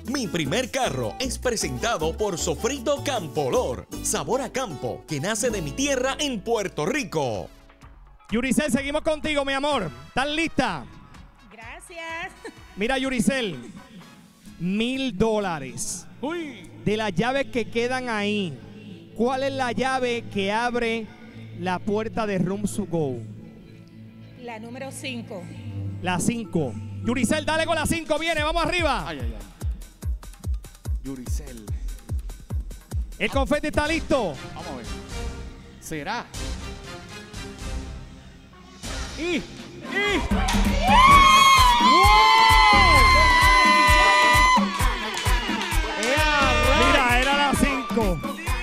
Mi primer carro es presentado por Sofrito Campolor. Sabor a campo que nace de mi tierra en Puerto Rico. Yuricel, seguimos contigo, mi amor. ¿Estás lista? Gracias. Mira, Yuricel, $1000. Uy. De las llaves que quedan ahí, ¿cuál es la llave que abre la puerta de Rooms to Go? La número 5. La 5. Yuricel, dale con la 5, viene, vamos arriba. Ay, ay, ay. Yuricel. El confeti está listo. Vamos a ver. ¿Será? Mira, era la 5.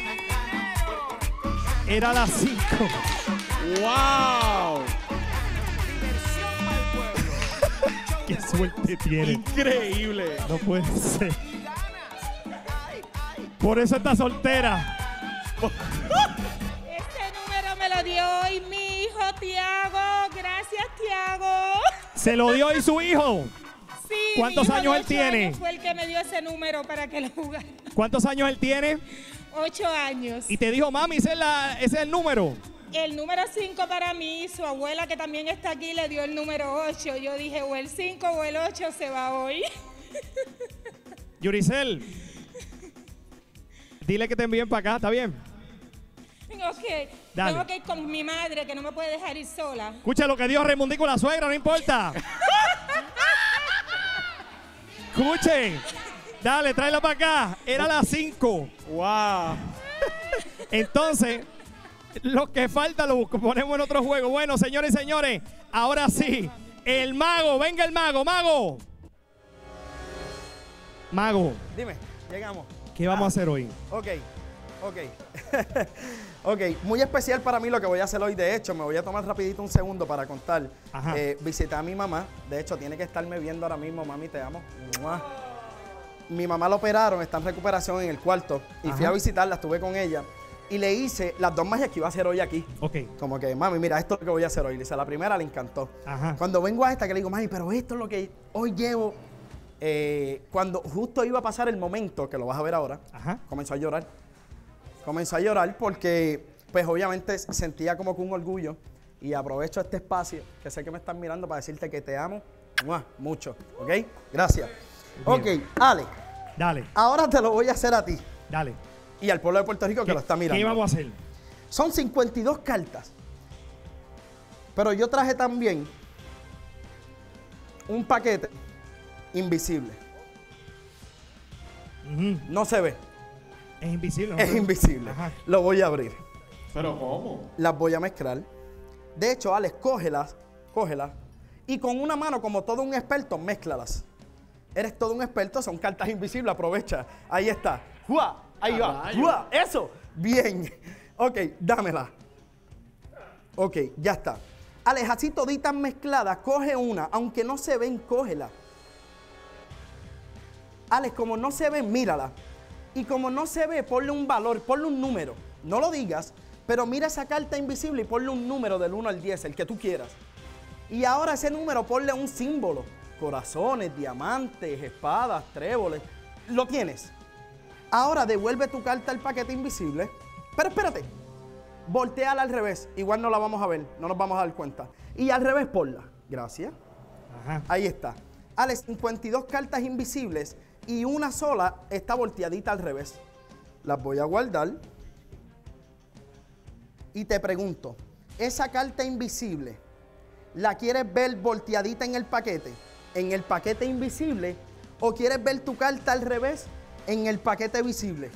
Era la 5. ¡Wow! Qué suerte tiene. Increíble. No puede ser. Por eso está soltera. Este número me lo dio hoy mi hijo Tiago. Gracias, Tiago. Se lo dio hoy su hijo. Sí, ¿Cuántos mi hijo años de él 8 tiene? años fue el que me dio ese número para que lo jugara. ¿Cuántos años él tiene? 8 años. Y te dijo, mami, ese es el número. El número 5 para mí, su abuela que también está aquí le dio el número 8. Yo dije, o el 5 o el 8 se va hoy. Yuricel, dile que te envíen para acá, ¿está bien? Ok, Dale. tengo que ir con mi madre que no me puede dejar ir sola. Escucha lo que dijo Raimundí con la suegra, no importa. Escuchen. Dale, tráela para acá. Era la 5. ¡Wow! Entonces, lo que falta lo ponemos en otro juego. Bueno, señores y señores, ahora sí. El mago, venga el mago, mago. Mago, Dime, llegamos. ¿qué vamos a hacer hoy? Ok. Ok, muy especial para mí lo que voy a hacer hoy. De hecho, me voy a tomar rapidito un segundo para contar. Ajá. Visité a mi mamá. De hecho, tiene que estarme viendo ahora mismo. Mami, te amo. ¡Mua! Mi mamá la operaron, está en recuperación en el cuarto. Y fui Ajá. a visitarla, estuve con ella. Y le hice las 2 magias que iba a hacer hoy aquí. Ok. Como que, mami, mira, esto es lo que voy a hacer hoy. Le hice la primera, le encantó. Ajá. Cuando vengo a esta, que le digo, mami, pero esto es lo que hoy llevo. Cuando justo iba a pasar el momento, que lo vas a ver ahora, Ajá. comenzó a llorar. Comenzó a llorar porque, pues, obviamente sentía como que un orgullo. Y aprovecho este espacio, que sé que me están mirando, para decirte que te amo mucho. ¿Ok? Gracias. Ok, Ale, Dale, ahora te lo voy a hacer a ti dale. y al pueblo de Puerto Rico que lo está mirando. ¿Qué vamos a hacer? Son 52 cartas. Pero yo traje también un paquete invisible. Ujú. No se ve, Es invisible. ¿no? es invisible. Ajá. Lo voy a abrir. ¿Pero cómo? Las voy a mezclar. De hecho, Alex, cógelas y con una mano, como todo un experto, mézclalas. Eres todo un experto, son cartas invisibles, aprovecha. Ahí está. ¡Jua! Ahí va. Caballo. ¡Jua! Eso. Bien. Ok, dámela. Ok, ya está. Alex, así toditas mezcladas, coge una, aunque no se ven, cógela. Alex, como no se ve, mírala. Y como no se ve, ponle un valor, ponle un número. No lo digas, pero mira esa carta invisible y ponle un número del 1 al 10, el que tú quieras. Y ahora ese número ponle un símbolo. Corazones, diamantes, espadas, tréboles. Lo tienes. Ahora devuelve tu carta al paquete invisible. Pero espérate. Volteala al revés. Igual no la vamos a ver, no nos vamos a dar cuenta. Y al revés ponla. Gracias. Ajá. Ahí está. Alex, 52 cartas invisibles y una sola está volteadita al revés. Las voy a guardar. Y te pregunto, ¿esa carta invisible la quieres ver volteadita en el paquete invisible, o quieres ver tu carta al revés en el paquete visible?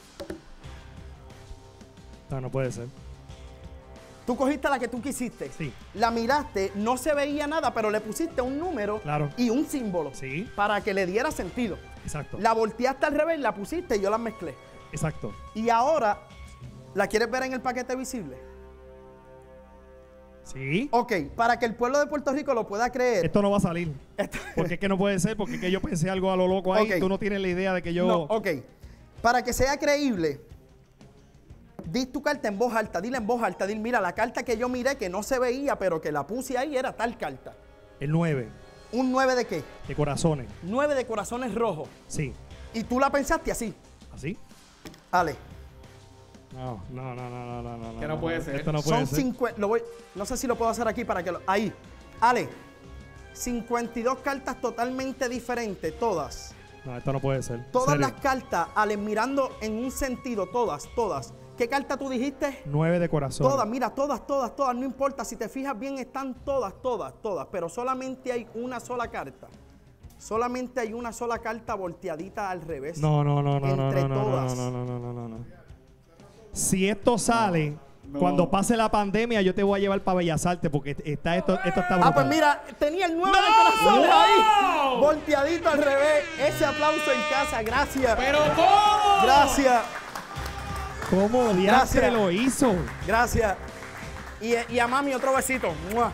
No, no puede ser. Tú cogiste la que tú quisiste. Sí. La miraste, no se veía nada, pero le pusiste un número Claro. y un símbolo. Sí. Para que le diera sentido. Exacto. La volteaste al revés, la pusiste y yo la mezclé. Exacto. Y ahora, ¿la quieres ver en el paquete visible? Sí. Ok, para que el pueblo de Puerto Rico lo pueda creer. Esto no va a salir. Porque es que no puede ser, porque es que yo pensé algo a lo loco ahí. Ok. Tú no tienes la idea de que yo... No, ok. Para que sea creíble, di tu carta en voz alta, dile en voz alta, dile, mira, la carta que yo miré que no se veía, pero que la puse ahí era tal carta. El 9 ¿Un 9 de qué? de corazones. 9 de corazones rojos. Sí. Y tú la pensaste así. ¿Así? Ale. No. Que no puede ser. Esto no puede Son ser. 50. No sé si lo puedo hacer aquí para que lo. Ahí. Ale. 52 cartas totalmente diferentes, todas. No, esto no puede ser. Todas ¿Serio? las cartas, Ale, mirando en un sentido, todas. ¿Qué carta tú dijiste? 9 de corazón. Todas, mira, todas. No importa, si te fijas bien, están todas. Pero solamente hay una sola carta. Solamente hay una sola carta volteadita al revés. No. Entre todas. No. Si esto sale cuando pase la pandemia, yo te voy a llevar para Bellas Artes porque esto está brutal. Ah, pues mira, tenía el 9 de corazón ahí. Volteadito al revés. Ese aplauso en casa, gracias. ¡Pero cómo! Gracias. ¿Cómo diantre Gracias. lo hizo? Gracias. Y a mami otro besito. ¡Mua!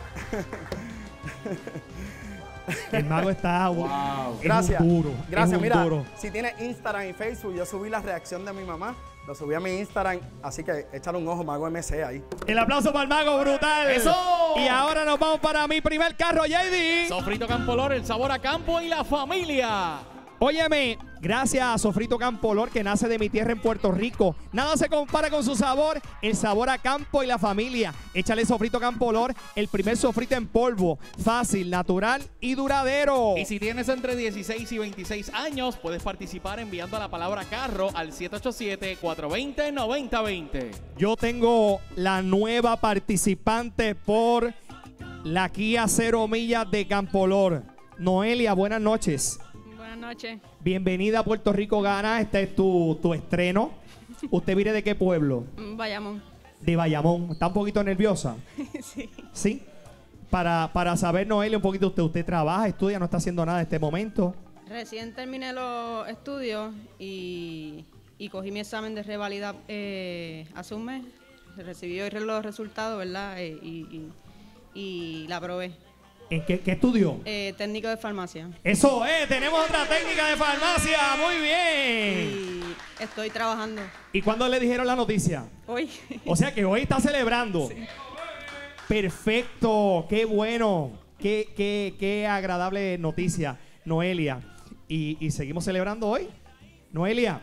El mago está es Gracias. un duro. Gracias. Es un Mira, duro. si tienes Instagram y Facebook, yo subí la reacción de mi mamá. Lo subí a mi Instagram. Así que échale un ojo, Mago MC ahí. El aplauso para el mago brutal. ¡Eso! Y ahora nos vamos para mi primer carro, JD. Sofrito Campolor, el sabor a campo y la familia. Óyeme, gracias a Sofrito Campolor, que nace de mi tierra en Puerto Rico. Nada se compara con su sabor, el sabor a campo y la familia. Échale Sofrito Campolor, el primer sofrito en polvo, fácil, natural y duradero. Y si tienes entre 16 y 26 años, puedes participar enviando la palabra carro al 787-420-9020. Yo tengo la nueva participante por la Kia 0 millas de Campolor. Noelia, buenas noches. Buenas noches. Bienvenida a Puerto Rico Gana. Este es tu estreno. ¿Usted viene de qué pueblo? Bayamón. De Bayamón. ¿Está un poquito nerviosa? Sí. ¿Sí? Para saber, Noelia, un poquito usted trabaja, estudia, no está haciendo nada en este momento. Recién terminé los estudios y cogí mi examen de revalida hace un mes. Recibí hoy los resultados, ¿verdad? Y la aprobé. ¿En qué estudió? Técnico de farmacia. Eso tenemos otra técnica de farmacia. Muy bien. Y estoy trabajando ¿Y cuándo le dijeron la noticia? hoy. O sea que hoy está celebrando. Sí. Perfecto, qué bueno. Qué agradable noticia, Noelia. Y seguimos celebrando hoy. Noelia,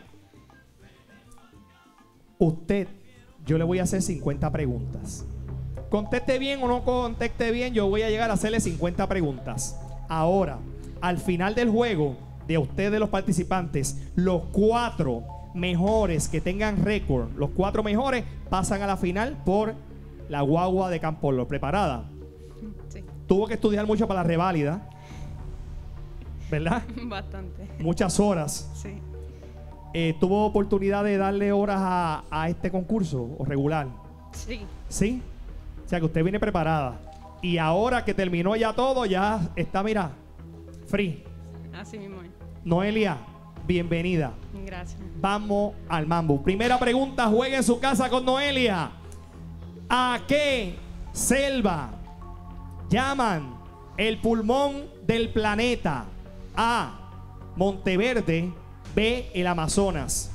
yo le voy a hacer 50 preguntas. Conteste bien o no conteste bien, yo voy a llegar a hacerle 50 preguntas. Ahora, al final del juego, de ustedes los participantes, los 4 mejores que tengan récord, los 4 mejores pasan a la final por la guagua de Campolor. ¿Preparada? Sí, Tuvo que estudiar mucho para la reválida, ¿verdad? bastante. Muchas horas. Sí. ¿Tuvo oportunidad de darle horas a este concurso o regular? Sí. ¿Sí? O sea que usted viene preparada. Y ahora que terminó ya todo, ya está, mira, free. Así mismo es. Noelia, bienvenida. Gracias. Vamos al mambo. Primera pregunta, juegue en su casa con Noelia. ¿A qué selva llaman el pulmón del planeta? A, Monteverde. B, el Amazonas.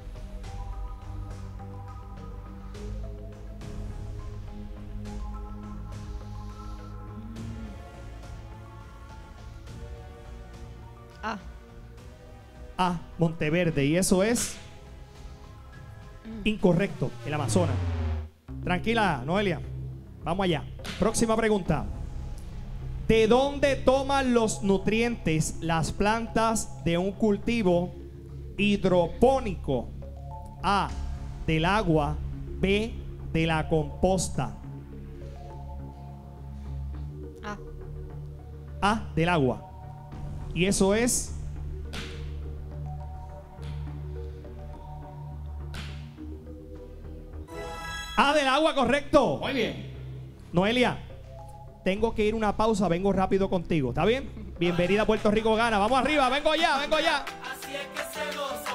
A, Monteverde. Y eso es incorrecto, el Amazonas. Tranquila, Noelia. Vamos allá. Próxima pregunta. ¿De dónde toman los nutrientes las plantas de un cultivo hidropónico? A, del agua. B, de la composta. A, del agua. Y eso es A, del agua, correcto. Muy bien. Noelia, tengo que ir a una pausa, vengo rápido contigo, ¿está bien? Bienvenida a Puerto Rico Gana. Vamos arriba, vengo ya, vengo ya. Así es que se goza.